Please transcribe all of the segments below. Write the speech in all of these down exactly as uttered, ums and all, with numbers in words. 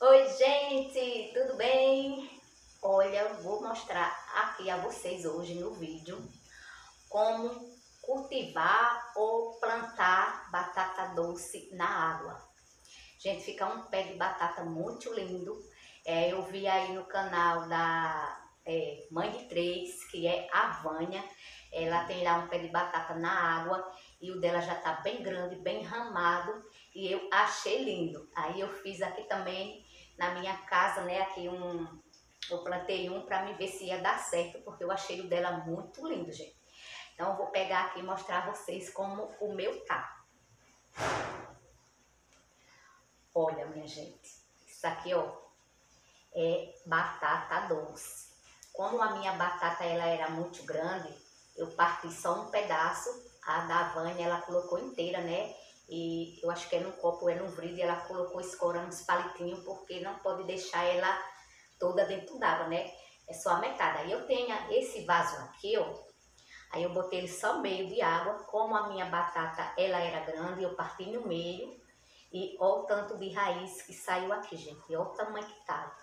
Oi, gente, tudo bem? Olha, eu vou mostrar aqui a vocês hoje no vídeo como cultivar ou plantar batata doce na água. Gente, fica um pé de batata muito lindo. É, eu vi aí no canal da é, Mãe de Três, que é a Vânia. Ela tem lá um pé de batata na água e o dela já tá bem grande, bem ramado. E eu achei lindo. Aí eu fiz aqui também na minha casa, né? Aqui um, eu plantei um para me ver se ia dar certo, porque eu achei o dela muito lindo, gente. Então eu vou pegar aqui e mostrar a vocês como o meu tá. Olha, minha gente, isso aqui, ó, é batata doce. Como a minha batata ela era muito grande, eu parti só um pedaço. A da Vânia ela colocou inteira, né? E eu acho que é num copo, é num vidro, e ela colocou escorando uns palitinhos, porque não pode deixar ela toda dentro d'água, né? É só a metade. Aí eu tenho esse vaso aqui, ó. Aí eu botei ele só meio de água. Como a minha batata ela era grande, eu parti no meio. E olha o tanto de raiz que saiu aqui, gente. Olha o tamanho que tá.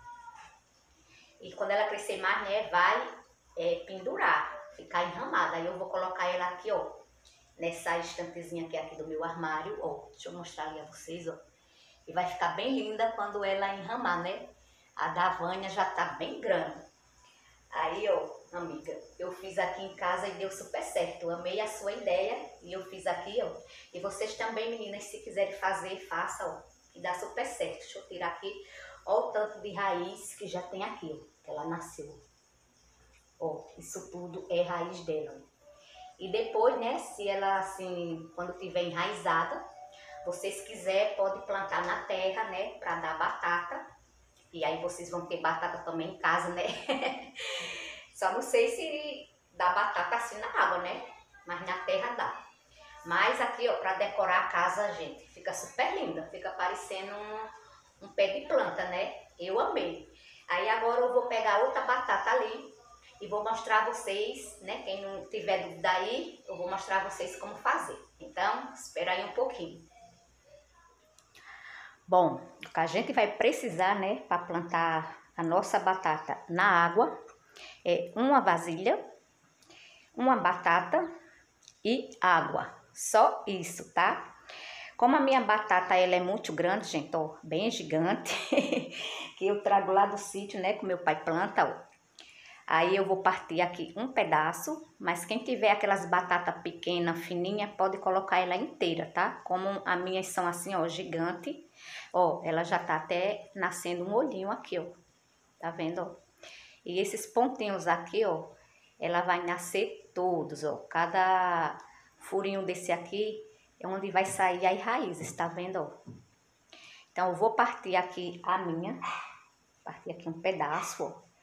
E quando ela crescer mais, né, vai é, pendurar, ficar enramada. Aí eu vou colocar ela aqui, ó, nessa estantezinha que é aqui do meu armário, ó. Deixa eu mostrar ali a vocês, ó. E vai ficar bem linda quando ela enramar, né? A da Vânia já tá bem grande. Aí, ó, amiga, eu fiz aqui em casa e deu super certo. Eu amei a sua ideia e eu fiz aqui, ó. E vocês também, meninas, se quiserem fazer, façam, ó. Que dá super certo. Deixa eu tirar aqui, ó, o tanto de raiz que já tem aqui, ó. Que ela nasceu. Ó, isso tudo é raiz dela, ó. E depois, né, se ela assim, quando tiver enraizada, vocês quiserem, pode plantar na terra, né, pra dar batata. E aí vocês vão ter batata também em casa, né? Só não sei se dá batata assim na água, né? Mas na terra dá. Mas aqui, ó, pra decorar a casa, gente, fica super linda. Fica parecendo um, um pé de planta, né? Eu amei. Aí agora eu vou pegar outra batata ali e vou mostrar a vocês, né? Quem não tiver dúvida aí, eu vou mostrar a vocês como fazer. Então, espera aí um pouquinho. Bom, o que a gente vai precisar, né, para plantar a nossa batata na água é uma vasilha, uma batata e água. Só isso, tá? Como a minha batata ela é muito grande, gente, ó, bem gigante, que eu trago lá do sítio, né, que meu pai planta, ó. Aí eu vou partir aqui um pedaço, mas quem tiver aquelas batatas pequenas, fininhas, pode colocar ela inteira, tá? Como as minhas são assim, ó, gigante. Ó, ela já tá até nascendo um olhinho aqui, ó. Tá vendo, ó? E esses pontinhos aqui, ó, ela vai nascer todos, ó. Cada furinho desse aqui é onde vai sair as raízes, tá vendo, ó? Então eu vou partir aqui a minha, partir aqui um pedaço, ó.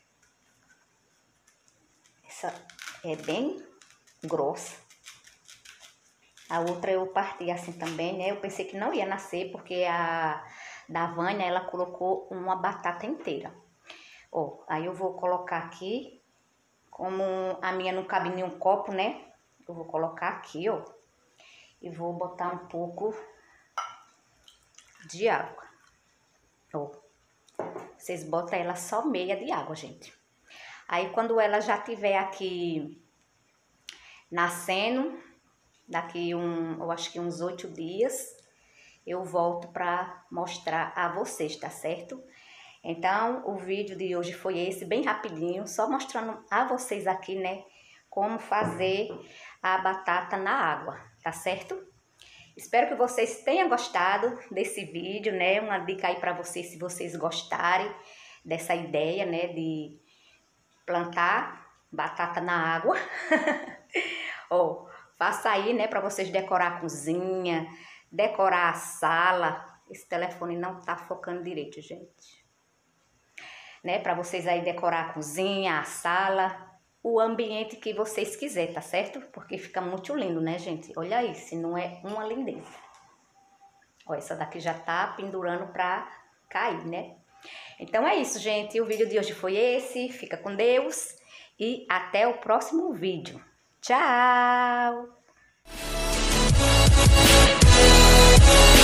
Essa é bem grossa. A outra eu parti assim também, né? Eu pensei que não ia nascer, porque a da Vânia, ela colocou uma batata inteira. Ó, aí eu vou colocar aqui, como a minha não cabe em um copo, né? Eu vou colocar aqui, ó. E vou botar um pouco de água. Ó, vocês botam ela só meia de água, gente. Aí quando ela já tiver aqui nascendo, daqui um, eu acho que uns oito dias, eu volto para mostrar a vocês, tá certo? Então o vídeo de hoje foi esse, bem rapidinho, só mostrando a vocês aqui, né, como fazer a batata na água, tá certo? Espero que vocês tenham gostado desse vídeo, né, uma dica aí para vocês, se vocês gostarem dessa ideia, né, de plantar batata na água. Ó, faça aí, né, para vocês decorar a cozinha, decorar a sala. Esse telefone não tá focando direito, gente. Né, para vocês aí decorar a cozinha, a sala, o ambiente que vocês quiserem, tá certo? Porque fica muito lindo, né, gente? Olha aí, se não é uma lindeza. Ó, essa daqui já tá pendurando pra cair, né? Então é isso, gente. O vídeo de hoje foi esse. Fica com Deus e até o próximo vídeo. Tchau!